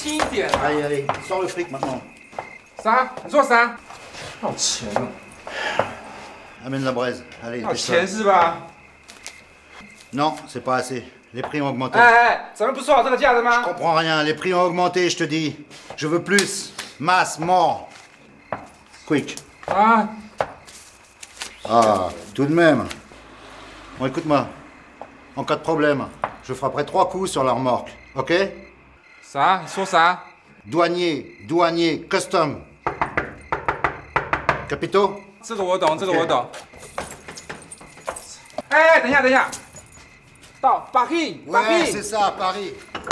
轻一点。 Allez, allez, sors le fric maintenant. 啥？你说啥？要钱哦。 Amène la braise. Allez, 要钱是吧？ Non, c'est pas assez. Les prix ont augmenté. 哎，咱们不是说好这个价的 Je 吗？ comprends rien. Les prix ont augmenté, je te dis. Je veux plus. Masse, mort. Quick. 啊， Ah, tout de même. Bon, écoute-moi. En cas de problème, je frapperai 3 coups sur la remorque. Ok? 啥？你说啥？ Douanier, custom. Capito? 这个我懂，这个我懂。哎，等一下，等一下，到 parking， Ouais, c'est ça, Paris.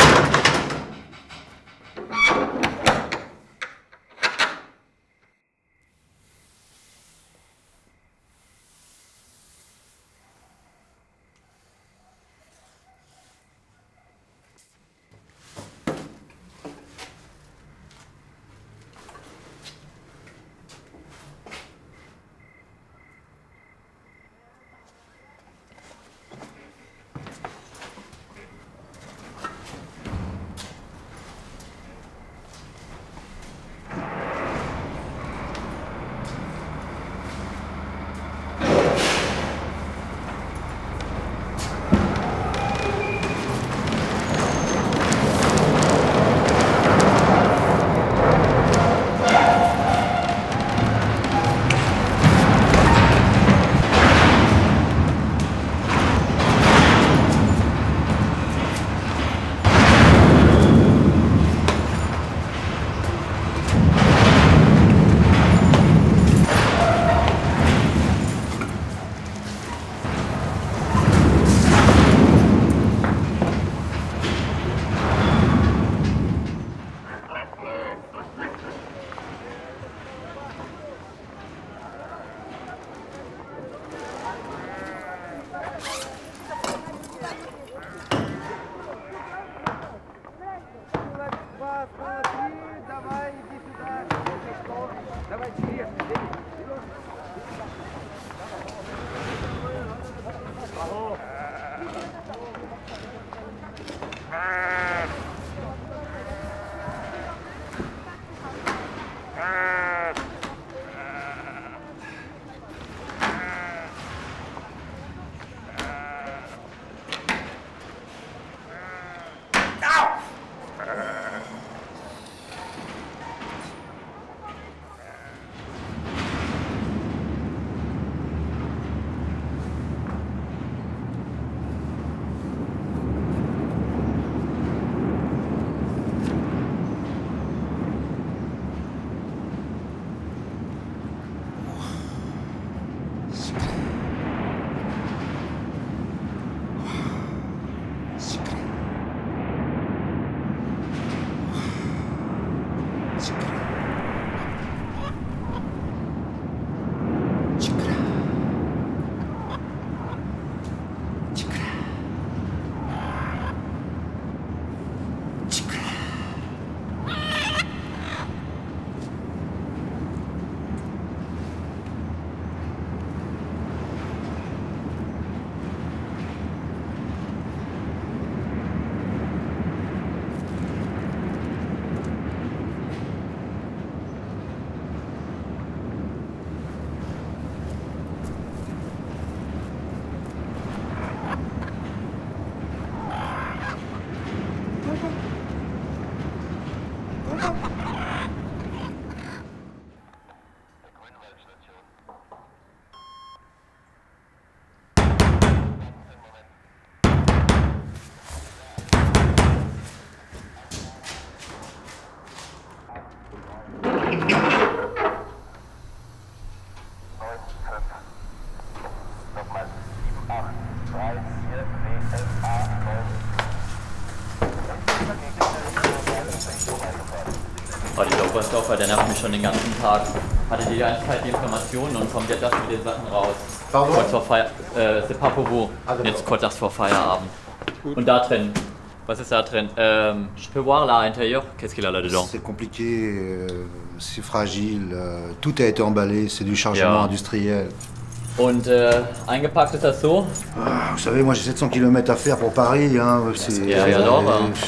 Oh, die Oberstdorfer, der nervt mich schon den ganzen Tag. Hatte die ganze Zeit die Informationen und kommt jetzt erst mit den Sachen raus. Pardon? Kurz vor Feierabend. C'est pas pour vous. Jetzt kurz erst vor Feierabend. Und da drin. Was ist da drin? Je peux voir là à l'intérieur. Qu'est-ce qu'il a là-dedans? C'est compliqué, c'est fragile, tout a été emballé, c'est du chargement industriel. Und eingepackt ist das so? Ah, vous savez, moi j'ai 700 km à faire pour Paris. Hein, Ja, alors,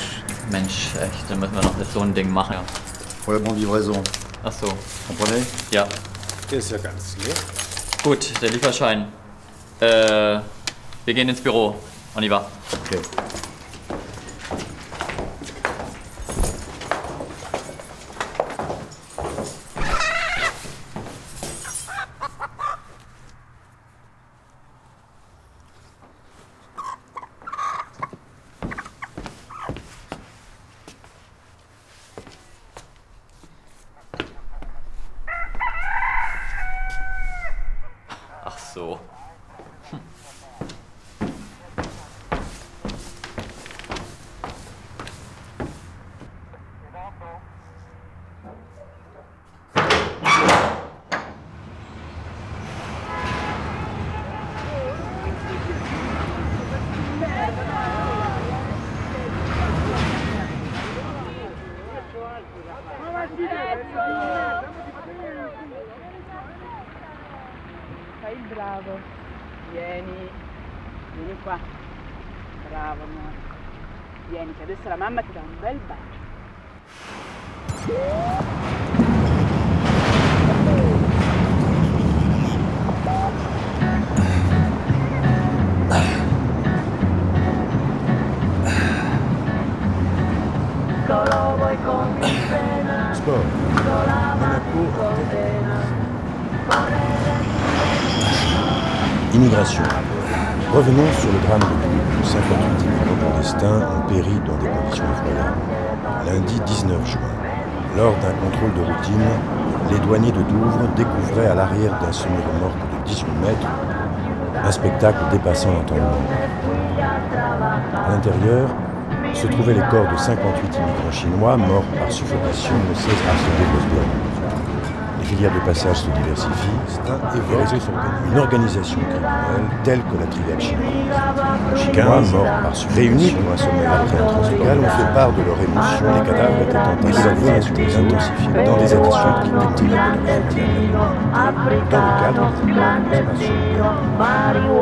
Mensch, echt, dann müssen wir noch so ein Ding machen. Pour la bonne livraison. Ach so. Comprenez? Ja. Ist ja ganz leer. Gut, der Lieferschein. Wir gehen ins Büro. On y va. Ok. Ach so. Fai il bravo. Vieni. Vieni qua. Bravo, amore. Vieni, che adesso la mamma ti dà un bel bacio. Sport. Monaco. Immigration. Revenons sur le drame de Toulouse. 58 immigrants clandestins ont péri dans des conditions effroyables. Lundi 19 juin, lors d'un contrôle de routine, les douaniers de Douvres découvraient à l'arrière d'un semi-remorque de 18 mètres un spectacle dépassant l'entendement. À l'intérieur se trouvaient les corps de 58 immigrants chinois morts par suffocation ne cessent de se développer. Les filières de passage se diversifient et évoquent une organisation criminelle telle que la triade chinoise. Chinois morts par suffocation pour un sommet après un transport ont fait part de leur émotion. Les cadavres étaient entassés et leur volonté intensifiée dans des attitudes qui détenaient leur soutien. Dans le cadre des accords d'expansion.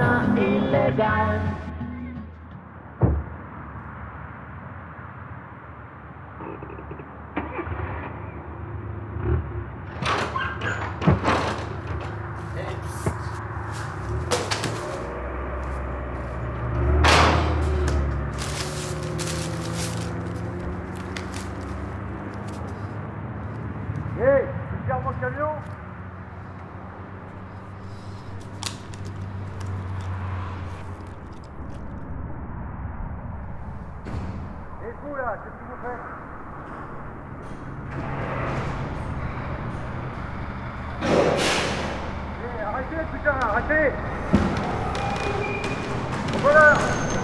Hey, tu gardes mon camion? Et vous là, qu'est-ce que vous faites? Hey, arrêtez putain, arrêtez! Voilà!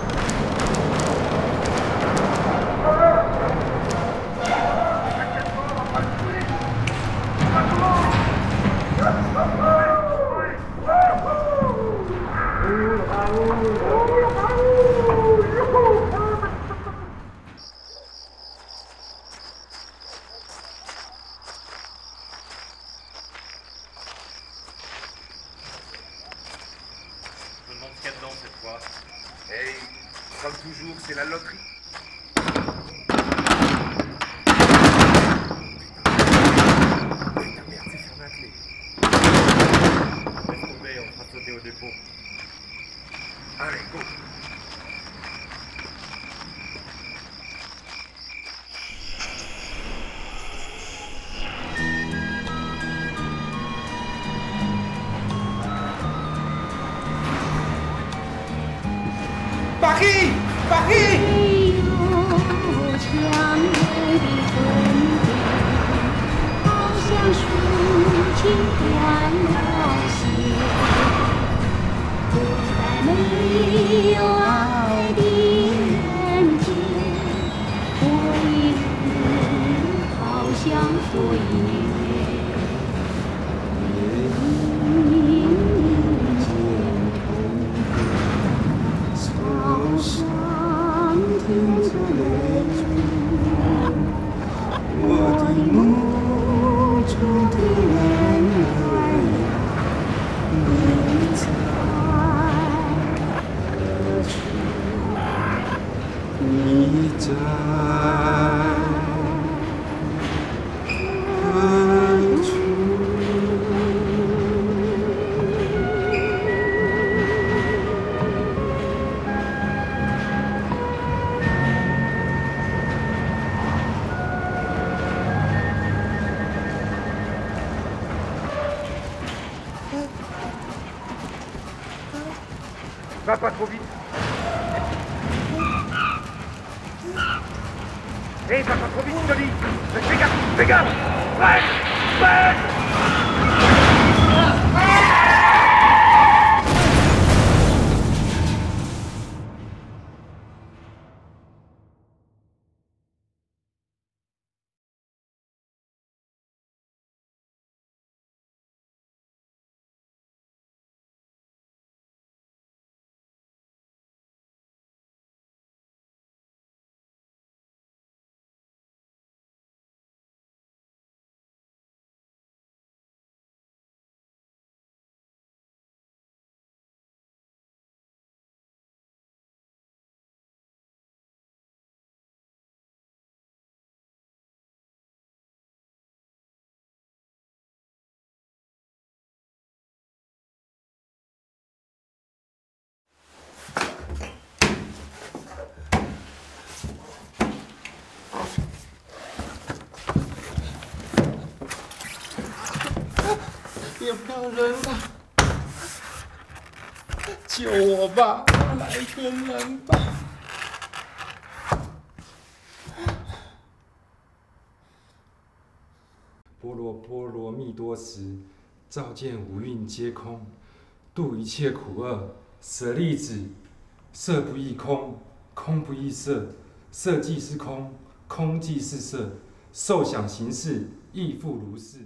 Je me demande ce qu'il y a dedans cette fois. Hey, comme toujours, c'est la loterie. Putain, merde, c'est fermé à clé. Laisse tomber, on fera sauter au dépôt. Allez, go! Paris! Paris! 草上 Va pas trop vite. Hé, va pas trop vite, je te dis. Fais gaffe, fais gaffe. Ouais, ouais. 有没有人啊？救我吧！来个人吧！ 般若波罗蜜多时，照见五蕴皆空，度一切苦厄。舍利子，色不异空，空不异色，色即是空，空即是色，受想行识亦复如是。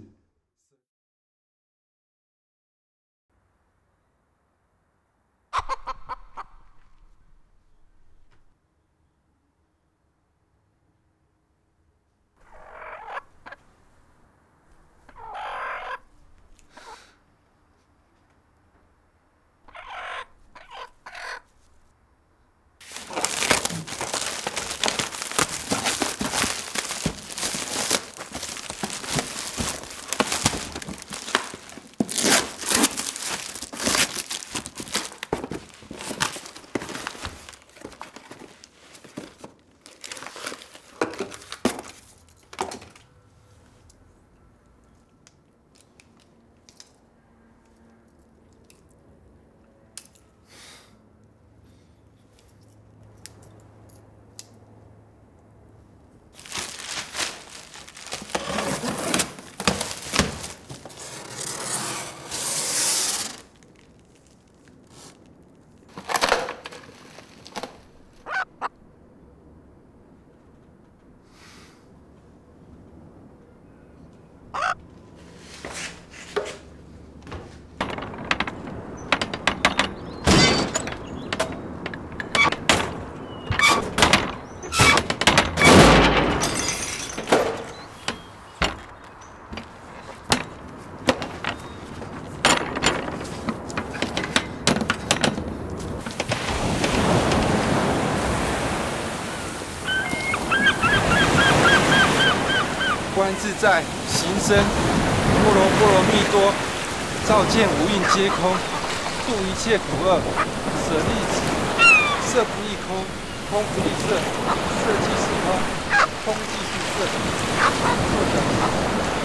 观自在，行深，波罗波罗蜜多，照见五蕴皆空，度一切苦厄。舍利子，色不异空，空不异色，色即是空，空即是色。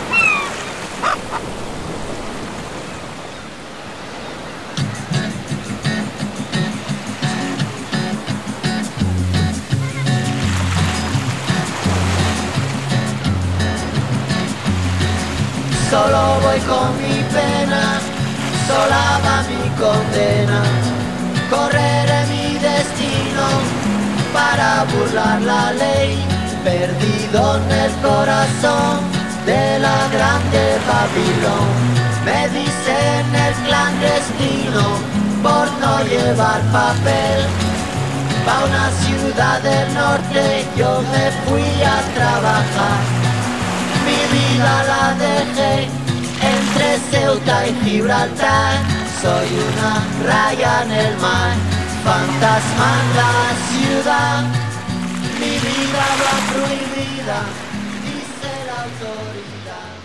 Solo voy con mi pena, sola va mi condena. Correré mi destino para burlar la ley, perdido en el corazón de la grande Babilón. Me dicen el clandestino por no llevar papel. Pa' una ciudad del norte yo me fui a trabajar. Mi vida la dejé entre Ceuta y Gibraltar. Soy una raya en el mar, fantasma en la ciudad. Mi vida va prohibida, dice la autoridad.